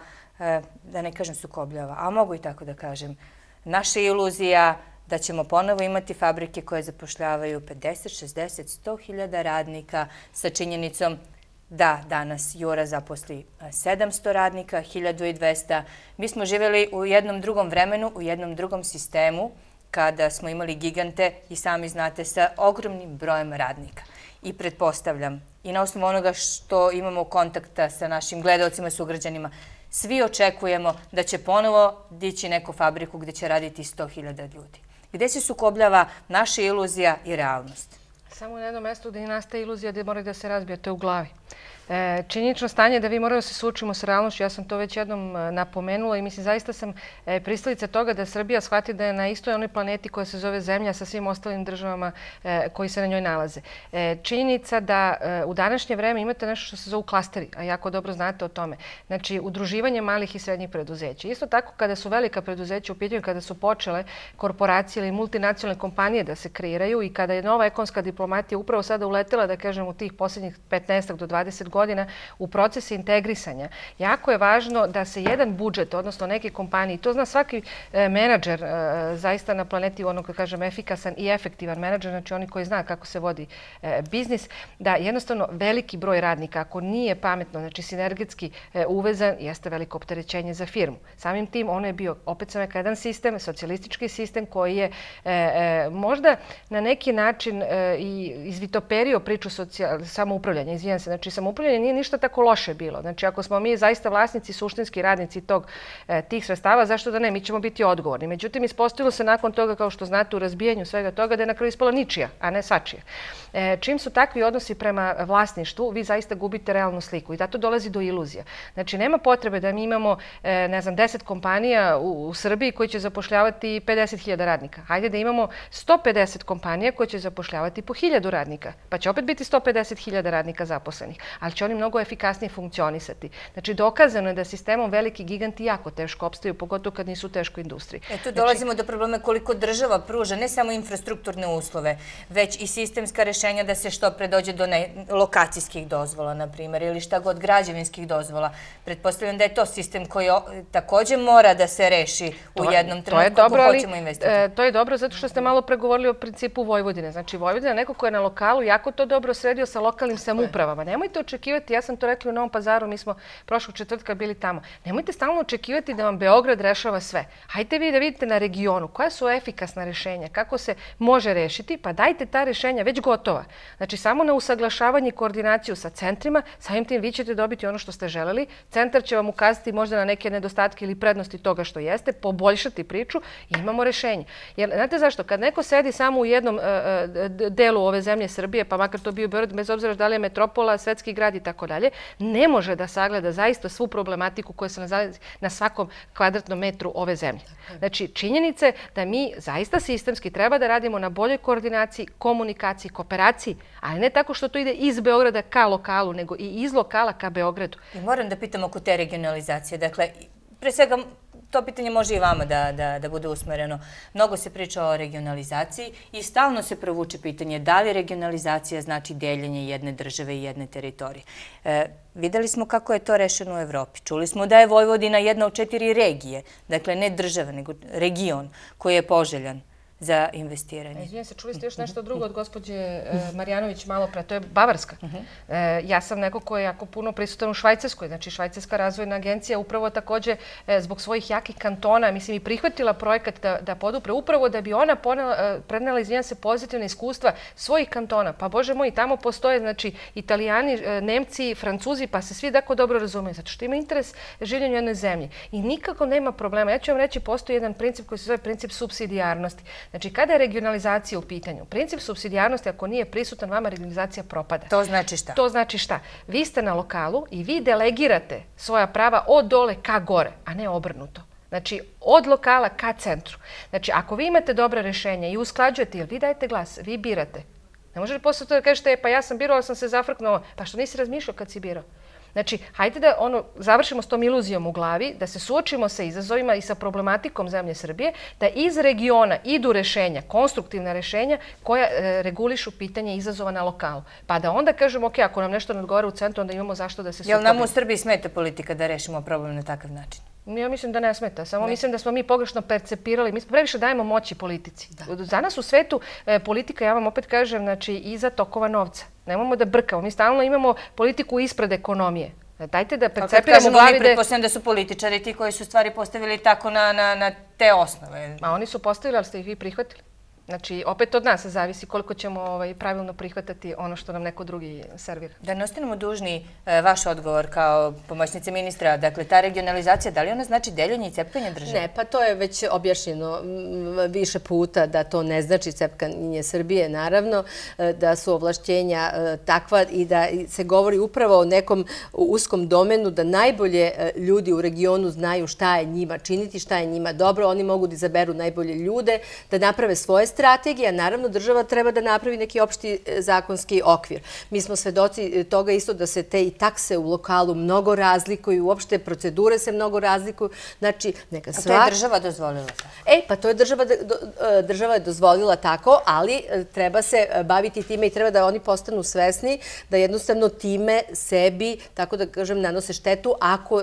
da ne kažem sukobljava, a mogu i tako da kažem, naša iluzija da ćemo ponovo imati fabrike koje zapošljavaju pedeset, šezdeset, sto hiljada radnika sa činjenicom da danas Jura zaposli sedamsto radnika, hiljadu dvesta. Mi smo živjeli u jednom drugom vremenu, u jednom drugom sistemu, kada smo imali gigante i sami znate sa ogromnim brojem radnika. I pretpostavljam, i na osnovu onoga što imamo kontakta sa našim gledalcima i sugrađanima, svi očekujemo da će ponovo dići neku fabriku gdje će raditi sto hiljada ljudi. Gdje se sukobljava naša iluzija i realnost? Samo na jednom mjestu gdje nastaje iluzija gdje mora da se razbije, to je u glavi. Činjenično stanje je da vi moramo da se suočimo s realnošću. Ja sam to već jednom napomenula i mislim zaista sam pristalica toga da Srbija shvati da je na istoj onoj planeti koja se zove Zemlja sa svim ostalim državama koji se na njoj nalaze. Činjenica da u današnje vreme imate nešto što se zove klasteri, a jako dobro znate o tome. Znači, udruživanje malih i srednjih preduzeća. Isto tako kada su velika preduzeća u pitanju, kada su počele korporacije ili multinacionalne kompanije da se kreiraju i kada je nova ekonomska diplomatija upravo sada uletela, da kažem, u tih posljednjih petnaest do dvadeset godina u procese integrisanja. Jako je važno da se jedan budžet, odnosno neke kompanije, to zna svaki menadžer zaista na planeti, ono kad kažem efikasan i efektivan menadžer, znači oni koji zna kako se vodi biznis, da jednostavno veliki broj radnika, ako nije pametno, znači sinergetski uvezan, jeste veliko opterećenje za firmu. Samim tim ono je bio, opet sam rekao, jedan sistem, socijalistički sistem koji je možda na neki način i izvitoperio priču samoupravljanja. Izvijem se, znači samoupravljanje nije ništa tako loše bilo. Znači, ako smo mi zaista vlasnici, suštinski radnici tog, tih sredstava, zašto da ne? Mi ćemo biti odgovorni. Međutim, ispostavilo se nakon toga, kao što znate, u razbijanju svega toga, da je na kraju ispala ničija, a ne svačija. Čim su takvi odnosi prema vlasništvu, vi zaista gubite realnu sliku i zato dolazi do iluzija. Znači, nema potrebe da mi imamo, ne znam, deset kompanija u, u Srbiji koji će zapošljavati pedeset hiljada radnika. Hajde da imamo sto pedeset kompanija koje će zapošljavati po hiljadu radnika, pa će opet biti sto pedeset hiljada radnika zaposlenih. ali će oni mnogo efikasnije funkcionisati. Znači, dokazano je da sistemom veliki giganti jako teško opstaju, pogotovo kad nisu u teškoj industriji. E, tu dolazimo do problema koliko država pruža ne samo infrastrukturne uslove, već i sistemska rešenja da se što pre dođe do lokacijskih dozvola, na primjer, ili šta god građevinskih dozvola. Pretpostavljam da je to sistem koji također mora da se reši u jednom trenutku ako hoćemo investirati. To je dobro zato što ste malo pregovorili o principu Vojvodine. Znači, Vojvodina je neko ko je na lokalu jako to dobro sredio sa lokalnim samoupravama. Nemojte očekivati, ja sam to rekla u Novom Pazaru, mi smo prošlog četvrtka bili tamo, nemojte stalno očekivati da vam Beograd rešava sve. Hajde vi da vidite na regionu koja su efikasna rešenja, kako se može rešiti, pa dajte ta rešenja već gotova. Znači, samo na usaglašavanje i koordinaciju sa centrima, samim tim vi ćete dobiti ono što ste želeli. Centar će vam ukazati možda na neke nedostatke ili prednosti toga što jeste, poboljšati priču i imamo rešenje. Jer, znate zašto? Kad neko sedi samo u jednom delu ove zemlje Srbije, pa makar to bio Beograd, bez obzira da li je metropola, svetski grad i tako dalje, ne može da sagleda zaista svu problematiku koja se nalazi na svakom kvadratnom metru ove zemlje. Znači, činjenice da mi zaista sistemski treba da radimo na boljoj koordinaciji, komunikaciji, kooperaciji, ali ne tako što to ide iz Beograda ka lokalu, nego i iz lokala ka Beogradu. I moram da pitam oko te regionalizacije. Dakle, pre svega, to pitanje može i vama da bude usmereno. Mnogo se priča o regionalizaciji i stalno se provuče pitanje da li regionalizacija znači deljenje jedne države i jedne teritorije. Videli smo kako je to rešeno u Evropi. Čuli smo da je Vojvodina jedna od četiri regije, dakle ne država, nego region koji je poželjan za investiranje. Izvijem se, čuli ste još nešto drugo od gospođe Marjanović malo pre, to je Bavarska. Ja sam neko ko je jako puno prisutan u Švajcarskoj, znači Švajcarska razvojna agencija upravo također zbog svojih jakih kantona, mislim i prihvatila projekat da podupre upravo da bi ona prenela, izvijem se, pozitivne iskustva svojih kantona. Pa Bože moj, tamo postoje, znači, Italijani, Nemci, Francuzi, pa se svi tako dobro razumeju, zato što ima interes življenju jedne zemlje. I nikako nema problema. Ja ću vam reći, postoji jedan princip koji se zove princip supsidijarnosti. Znači, kada je regionalizacija u pitanju, princip supsidijarnosti, ako nije prisutan, vama regionalizacija propada. To znači šta? To znači šta? Vi ste na lokalu i vi delegirate svoja prava od dole ka gore, a ne obrnuto. Znači, od lokala ka centru. Znači, ako vi imate dobra rešenja i usklađujete, jer vi dajete glas, vi birate. Ne možete posle to da kažete, pa ja sam birao, ali sam se zafrknuo. Pa što nisi razmišljao kad si birao? Znači, hajde da završimo s tom iluzijom u glavi, da se suočimo sa izazovima i sa problematikom zemlje Srbije, da iz regiona idu rešenja, konstruktivna rešenja koja regulišu pitanje izazova na lokalu. Pa da onda kažemo, ok, ako nam nešto ne odgovara u centru, onda imamo zašto da se sukobimo. Jel nam u Srbiji smeta politika da rešimo problem na takav način? Ja mislim da ne smeta. Samo mislim da smo mi pogrešno percepirali. Mi smo previše dajemo moći politici. Za nas u svetu politika, ja vam opet kažem, znači iza tokova novca. Nemamo da brkamo. Mi stalno imamo politiku ispred ekonomije. Dajte da percepiramo u glavi da... Mi pretpostavljam da su političari ti koji su stvari postavili tako na te osnove. A oni su postavili, ali ste ih vi prihvatili. Znači, opet od nas zavisi koliko ćemo pravilno prihvatati ono što nam neko drugi servira. Da ne ostanemo dužni vaš odgovor kao pomoćnice ministra, dakle, ta regionalizacija, da li ona znači deljenje i cepkanje države? Ne, pa to je već objašnjeno više puta da to ne znači cepkanje Srbije, naravno, da su ovlašćenja takva i da se govori upravo o nekom uskom domenu, da najbolje ljudi u regionu znaju šta je njima činiti, šta je njima dobro, oni mogu da izaberu najbolje ljude, da naprave svoje strategija. Naravno, država treba da napravi neki opšti zakonski okvir. Mi smo svedoci toga isto da se te i takse u lokalu mnogo razlikuju, uopšte procedure se mnogo razlikuju. Znači, neka sva... A to je država dozvolila tako? E, pa to je država je dozvolila tako, ali treba se baviti time i treba da oni postanu svesni da jednostavno time sebi, tako da kažem, nanose štetu ako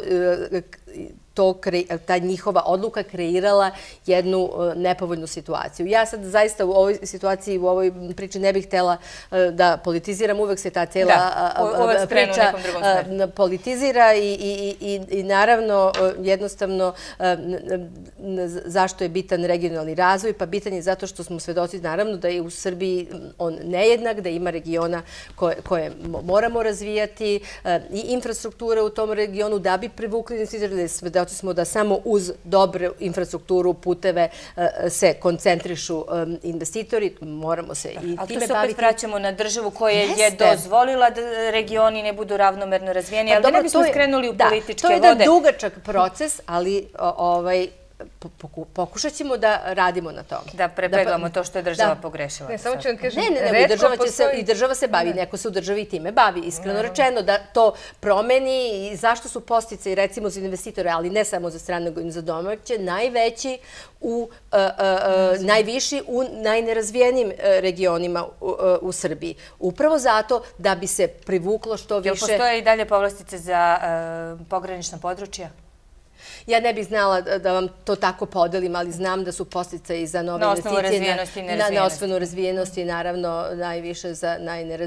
ta njihova odluka kreirala jednu nepovoljnu situaciju. Ja sad zaista u ovoj situaciji, u ovoj priči ne bih htjela da politiziram. Uvek se ta cijela priča politizira i naravno jednostavno zašto je bitan regionalni razvoj? Pa bitan je zato što smo svedoci naravno da je u Srbiji on nejednak, da ima regiona koje moramo razvijati i infrastrukture u tom regionu da bi privukli investitore. Svedoci smo da samo uz dobru infrastrukturu, puteve se koncentrišu investitori. Moramo se i time baviti. A tu se opet vraćamo na državu koja je dozvolila da regioni ne budu ravnomerno razvijeni, ali da ne bismo skrenuli u političke vode. To je jedan dugačak proces, ali pokušat ćemo da radimo na tome. Da prepeglamo to što je država pogrešila. Ne, samo ću vam kažem, Ne, ne, ne, i država se bavi, neko se u državi time bavi, iskreno rečeno, da to promeni i zašto su podsticaji, recimo za investitore, ali ne samo za strane, nego i za domaće, najveći u, najviši u najnerazvijenijim regionima u Srbiji. Upravo zato da bi se privuklo što više... Jel postoje i dalje povlastice za pogranična područja? Ja ne bih znala da vam to tako podelim, ali znam da su podsticaji za nove investicije. Na osnovu razvijenosti i nerazvijenosti. Na osnovu razvijenosti, naravno, najviše za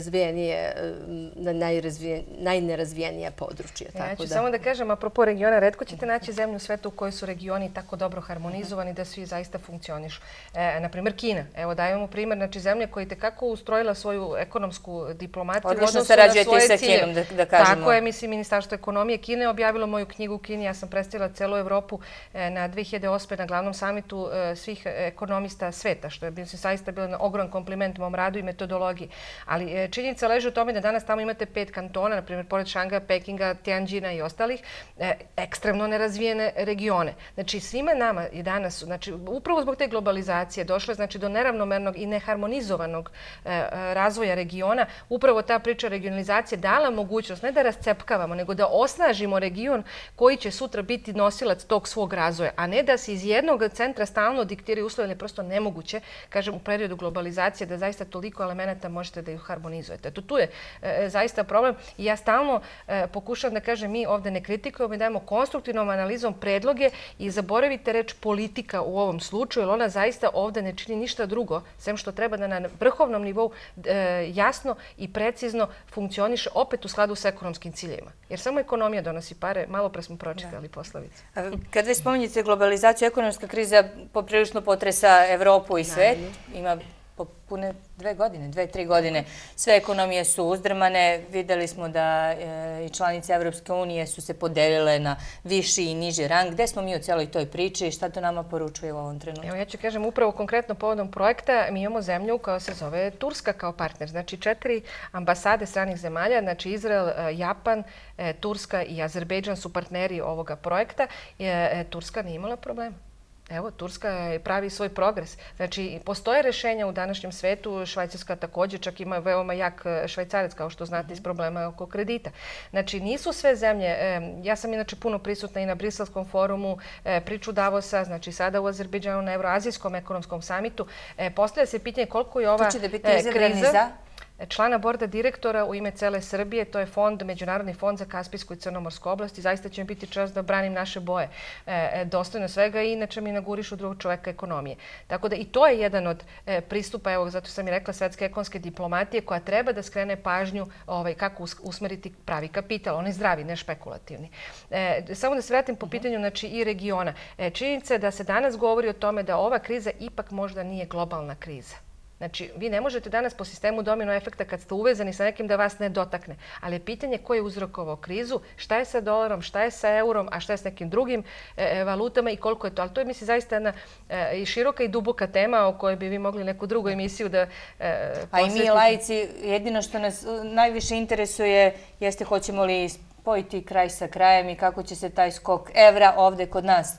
najnerazvijenije područje. Ja ću samo da kažem, apropo regiona, retko ćete naći zemlju u svetu u kojoj su regioni tako dobro harmonizovani da svi zaista funkcionišu. Naprimjer, Kina. Evo, dajemo primjer, znači zemlje koja je tekako ustrojila svoju ekonomsku diplomatiju. Odlično sarađujete i sa Kinom, da kažemo. Tako je, mislim, Ministarstvo ekonomije Kine je objavilo moju knjigu u Kini. Ja sam predstavila celu Evropu na dve hiljade osme. na glavnom samitu svih ekonomista sveta, što je zaista bilo ogrom kompliment mom radu i metodologiji. Ali činjenica leži u tome da danas tamo imate pet kantona, na primjer, pored Šangaja, Pekinga, Tianjina i ostalih, ekstremno nerazvijene regione. Znači, svima nama i danas, znači, upravo zbog te globalizacije došlo je do neravnomernog i neharmonizovanog razvoja regiona. Upravo ta priča regionalizacije dala mogućnost ne da rascepkavamo, nego da osnažimo region koji će sutra biti nosilac tog svog razvoja, a ne da se iz jednog centra stalno diktiraju uslovi, je prosto nemoguće, kažem, u periodu globalizacije da zaista toliko elemenata možete da ih harmonizujete. Tu je zaista problem i ja stalno pokušam da kažem, mi ovde ne kritikujemo i dajemo konstruktivnom analizom predloge i zaboravite reč politika u ovom slučaju, jer ona zaista ovde ne čini ništa drugo, sem što treba da na vrhovnom nivou jasno i precizno funkcioniše opet u skladu sa ekonomskim ciljevima. Jer samo ekonomija donosi pare, malo pre smo pročitali poslovice. Kad vi spominjete globalizaciju, ekonomska kriza poprilično potresa Evropu i svet. Ima pune dve godine, dve, tri godine. Sve ekonomije su uzdrmane. Videli smo da i članice Evropske unije su se podelile na viši i niži rang. Gde smo mi u cijeloj toj priči i šta to nama poručuje u ovom trenutku? Evo, ja ću kažem, upravo konkretno povodom projekta mi imamo zemlju koja se zove Turska kao partner. Znači, četiri ambasade stranih zemalja, znači Izrael, Japan, Turska i Azerbejdžan su partneri ovoga projekta. Turska nije imala problema. Evo, Turska pravi svoj progres. Znači, postoje rešenja u današnjem svetu. Švajcarska također čak ima veoma jak švajcarac, kao što znate, iz problema oko kredita. Znači, nisu sve zemlje. Ja sam inače puno prisutna i na Briselskom forumu, priču Davosa, znači sada u Azerbejdžanu na Evroazijskom ekonomskom samitu. Postavlja se pitanje koliko je ova kriza... To će da biti izabrani za... Člana borda direktora u ime cele Srbije, to je fond, Međunarodni fond za Kaspijsku i Crnomorsku oblast i zaista će mi biti čast da branim naše boje dostojno svega i inače mi inaugurišu drugog čoveka ekonomije. Tako da i to je jedan od pristupa, evo zato sam i rekla, svetske ekonomske diplomatije koja treba da skrene pažnju kako usmeriti pravi kapital, onaj zdravi, ne špekulativni. Samo da se vratim po pitanju znači, i regiona. Činjenica je da se danas govori o tome da ova kriza ipak možda nije globalna kriza. Znači, vi ne možete danas po sistemu domino efekta kad ste uvezani sa nekim da vas ne dotakne. Ali je pitanje ko je uzrokovao krizu, šta je sa dolarom, šta je sa eurom, a šta je s nekim drugim valutama i koliko je to. Ali to je, mislim, zaista jedna i široka i duboka tema o kojoj bi vi mogli neku drugu emisiju da posvetite. A i mi, laici, jedino što nas najviše interesuje jeste hoćemo li spojiti kraj sa krajem i kako će se taj skok evra ovde kod nas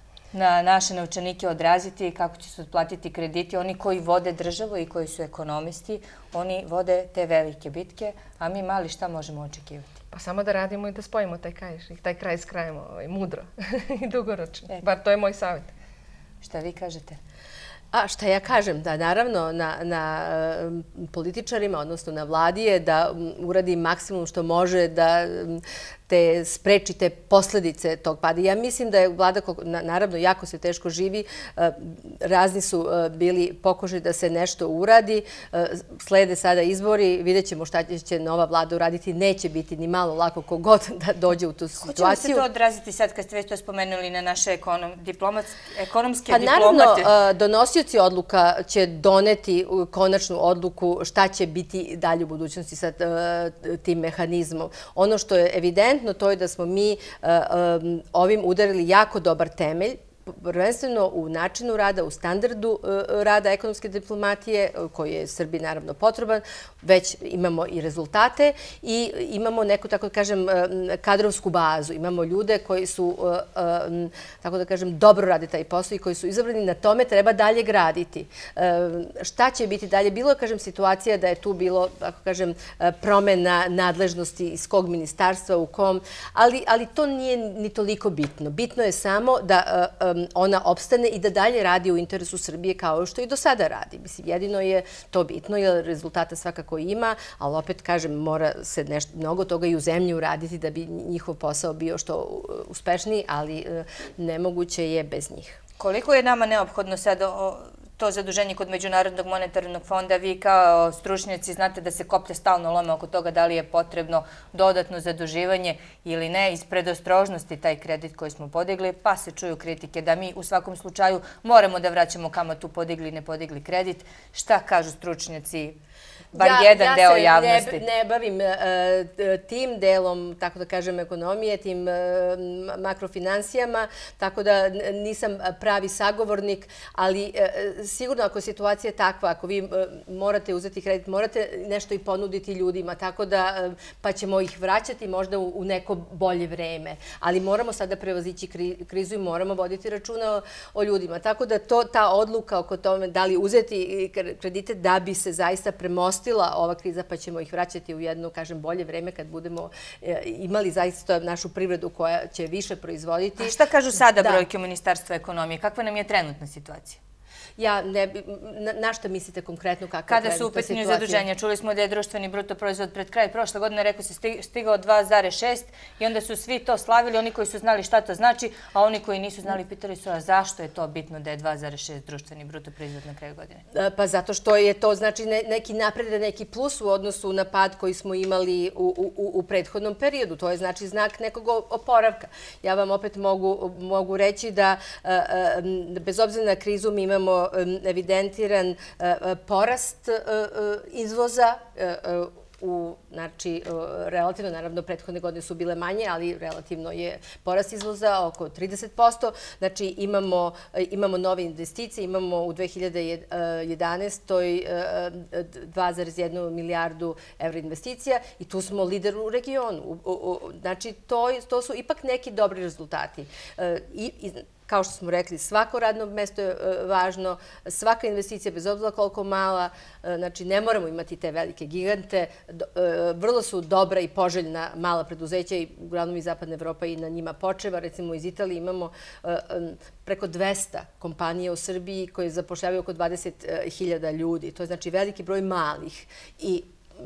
na naše novčanike odraziti, kako će se otplatiti krediti. Oni koji vode državu i koji su ekonomisti, oni vode te velike bitke, a mi mali šta možemo očekivati? Pa samo da radimo i da spojimo taj kraj, taj kraj s krajem mudro i dugoročno. Bar to je moj savjet. Šta vi kažete? A šta ja kažem? Da naravno na političarima, odnosno na vladi je da uradi maksimum što može da te sprečite posledice tog pada. Ja mislim da je vlada, naravno, jako se teško živi. Razni su bili pokušaj da se nešto uradi. Slede sada izbori. Vidjet ćemo šta će nova vlada uraditi. Neće biti ni malo lako kogod da dođe u tu situaciju. Hoće li se to odraziti sad kad ste već to spomenuli na naše ekonomske diplomate? Pa naravno, donosioci odluka će doneti konačnu odluku šta će biti dalje u budućnosti sa tim mehanizmom. Ono što je evidentno to je da smo mi ovim udarili jako dobar temelj prvenstveno u načinu rada, u standardu rada ekonomske diplomatije, koji je Srbiji naravno potreban, već imamo i rezultate i imamo neku, tako da kažem, kadrovsku bazu. Imamo ljude koji su, tako da kažem, dobro rade taj posao i koji su izabrani. Na tome treba dalje graditi. Šta će biti dalje? Bilo je, kažem, situacija da je tu bilo, tako kažem, promena nadležnosti iz kog ministarstva, u kom, ali, ali to nije ni toliko bitno. Bitno je samo da ona opstane i da dalje radi u interesu Srbije kao što i do sada radi. Mislim, jedino je to bitno, jer rezultata svakako ima, ali opet, kažem, mora se nešto, mnogo toga i u zemlji uraditi da bi njihov posao bio što uspešniji, ali nemoguće je bez njih. Koliko je nama neophodno sad to zaduženje kod Međunarodnog monetarnog fonda? Vi kao stručnjaci znate da se koplja stalno lome oko toga da li je potrebno dodatno zaduživanje ili ne. Iz predostrožnosti taj kredit koji smo podigli, pa se čuju kritike da mi u svakom slučaju moramo da vraćamo kamatu, podigli, ne podigli kredit. Šta kažu stručnjaci? Bar jedan deo javnosti. Ja se ne bavim tim delom, tako da kažem, ekonomije, tim makrofinansijama, tako da nisam pravi sagovornik, ali sigurno ako je situacija takva, ako vi morate uzeti kredit, morate nešto i ponuditi ljudima, tako da pa ćemo ih vraćati možda u neko bolje vreme. Ali moramo sada prevazići krizu i moramo voditi računa o ljudima. Tako da ta odluka oko tome da li uzeti kredite da bi se zaista premostila ova kriza, pa ćemo ih vraćati u jedno, kažem, bolje vreme kad budemo imali zaista našu privredu koja će više proizvoditi. A šta kažu sada brojke u Ministarstva ekonomije? Kakva nam je trenutna situacija? Ja ne, na šta mislite konkretno kakva je trenutna situacija? Kada su u pitanju zaduženja? Čuli smo da je društveni bruto proizvod pred kraj prošle godine, rekao se, stigao dva zarez šest i onda su svi to slavili, oni koji su znali šta to znači, a oni koji nisu znali pitali su, a zašto je to bitno da je dva zarez šest društveni bruto proizvod na kraju godine? Pa zato što je to znači neki napred, neki plus u odnosu na pad koji smo imali u, u, u prethodnom periodu. To je znači znak nekog oporavka. Ja vam opet mogu, mogu reći da bez obzira na krizu mi imamo evidentiran porast izvoza u, znači, relativno, naravno, prethodne godine su bile manje, ali relativno je porast izvoza oko trideset posto. Znači, imamo, imamo nove investicije, imamo u dve hiljade jedanaestoj. dva zarez jedna milijardu evra investicija i tu smo lider u regionu. Znači, to, to su ipak neki dobri rezultati. I, i kao što smo rekli, svako radno mesto je važno, svaka investicija, bez obzira koliko mala, znači ne moramo imati te velike gigante, vrlo su dobra i poželjna mala preduzeća i uglavnom i Zapadna Evropa i na njima počeva. Recimo iz Italije imamo preko dvesta kompanija u Srbiji koje zapošljavaju oko dvadeset hiljada ljudi. To je znači veliki broj malih i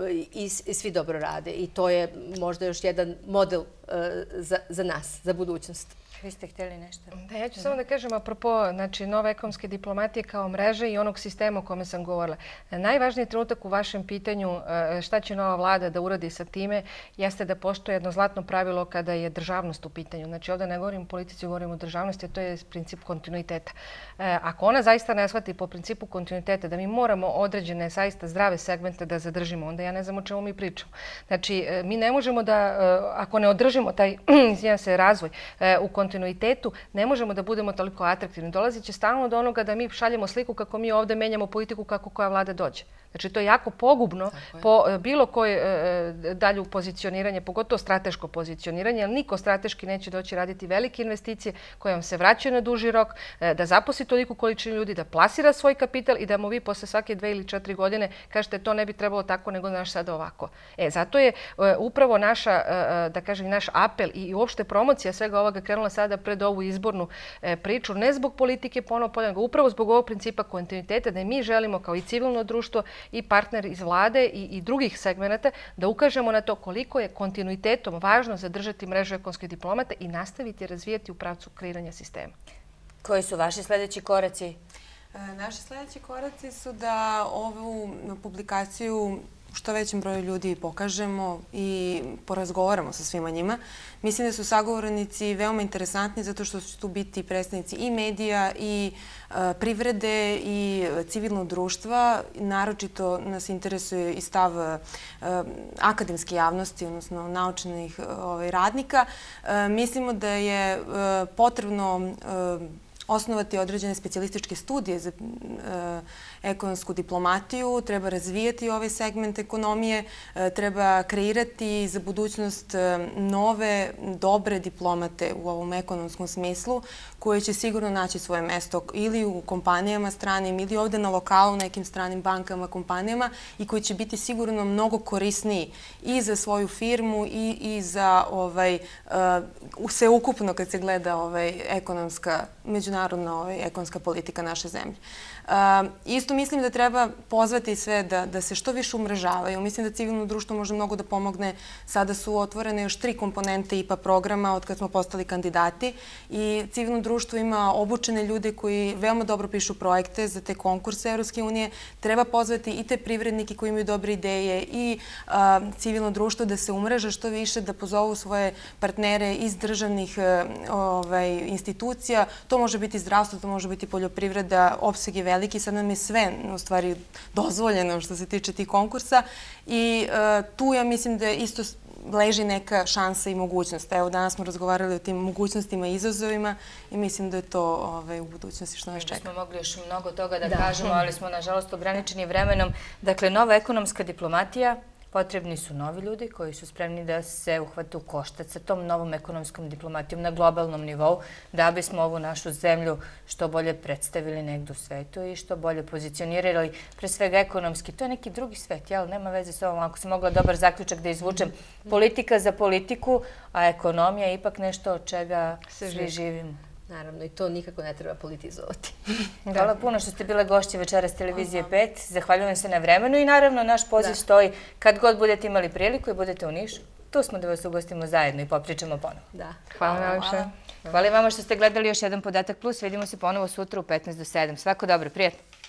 i svi dobro rade. I to je možda još jedan model za, za nas, za budućnost. Vi ste htjeli nešto? Da, ja ću samo da kažem apropo znači, nove ekonomske diplomatije kao mreže i onog sistema o kome sam govorila. Najvažniji trenutak u vašem pitanju šta će nova vlada da uradi sa time jeste da postoje jedno zlatno pravilo kada je državnost u pitanju. Znači ovdje ne govorim o politici, govorim o državnosti, a to je princip kontinuiteta. Ako ona zaista ne shvati po principu kontinuiteta da mi moramo određene zaista zdrave segmente da zadržimo, onda ja ne znam o čemu mi pričamo. Znači mi ne možemo da, ako ne održimo taj izvijem se, razvoj u kontinuitetu, ne možemo da budemo toliko atraktivni. Dolazit će stalno do onoga da mi šaljemo sliku kako mi ovdje menjamo politiku kako koja vlada dođe. Znači, to je jako pogubno po bilo koje dalju pozicioniranje, pogotovo strateško pozicioniranje, jer niko strateški neće doći raditi velike investicije koje vam se vraćaju na duži rok, da zaposli toliko količinu ljudi, da plasira svoj kapital i da mu vi posle svake dve ili četiri godine kažete to ne bi trebalo tako nego naš sada ovako. E, zato je upravo naša, da kažem, naš apel i uopšte promocija svega ovoga krenula sada pred ovu izbornu priču, ne zbog politike ponovo, nego upravo zbog ovog principa kontinuiteta, da mi želimo kao i civilno društvo i partner iz vlade i, i drugih segmenata da ukažemo na to koliko je kontinuitetom važno zadržati mrežu ekonomskih diplomata i nastaviti razvijati u pravcu kreiranja sistema. Koji su vaši sljedeći koraci? Naši sljedeći koraci su da ovu publikaciju što većem broju ljudi pokažemo i porazgovaramo sa svima njima. Mislim da su sagovornici veoma interesantni zato što će tu biti predstavnici i medija i privrede i civilnog društva. Naročito nas interesuje i stav akademske javnosti, odnosno naučnih radnika. Mislimo da je potrebno osnovati određene specijalističke studije za ekonomsku diplomatiju, treba razvijati ovaj segment ekonomije, treba kreirati za budućnost nove, dobre diplomate u ovom ekonomskom smislu koje će sigurno naći svoje mesto ili u kompanijama stranim ili ovde na lokalu, nekim stranim bankama, kompanijama i koji će biti sigurno mnogo korisniji i za svoju firmu i, i za ovaj, uh, sveukupno kad se gleda ovaj, ekonomska, međunarodna ovaj, ekonomska politika naše zemlje. Uh, isto mislim da treba pozvati sve da, da se što više umrežavaju. Mislim da civilno društvo može mnogo da pomogne. Sada su otvorene još tri komponente I P A programa od kad smo postali kandidati i civilno društvo ima obučene ljude koji veoma dobro pišu projekte za te konkurse Evropske unije. Treba pozvati I te privrednike koji imaju dobre ideje i uh, civilno društvo da se umreže što više, da pozovu svoje partnere iz državnih uh, ovaj, institucija. To može biti zdravstvo, to može biti poljoprivreda, opseg je veliki. Sad nam je sve u stvari dozvoljeno što se tiče tih konkursa i uh, tu ja mislim da isto leži neka šansa I mogućnost. Evo, danas smo razgovarali o tim mogućnostima I izazovima i mislim da je to ovaj, u budućnosti što nas čeka. Mi smo mogli još mnogo toga da, da kažemo, ali smo nažalost ograničeni vremenom. Dakle, nova ekonomska diplomatija, potrebni su novi ljudi koji su spremni da se uhvate u koštac sa tom novom ekonomskom diplomatijom na globalnom nivou da bismo ovu našu zemlju što bolje predstavili negdje u svetu I što bolje pozicionirali, pre svega ekonomski. To je neki drugi svet, jel? Nema veze s ovom. Ako sam mogla dobar zaključak da izvučem, politika za politiku, a ekonomija je ipak nešto od čega svi živimo. Naravno, I to nikako ne treba politizovati. Hvala puno što ste bile gošće večeras Televizije pet. Zahvaljujem se na vremenu I naravno naš poziv stoji kad god budete imali priliku I budete u Nišu. Tu smo da vas ugostimo zajedno I popričamo ponovo. Da. Hvala najviše. Hvala I vama što ste gledali još jedan Podatak plus. Vidimo se ponovo sutra u petnaest do sedam. Svako dobro, prijatno.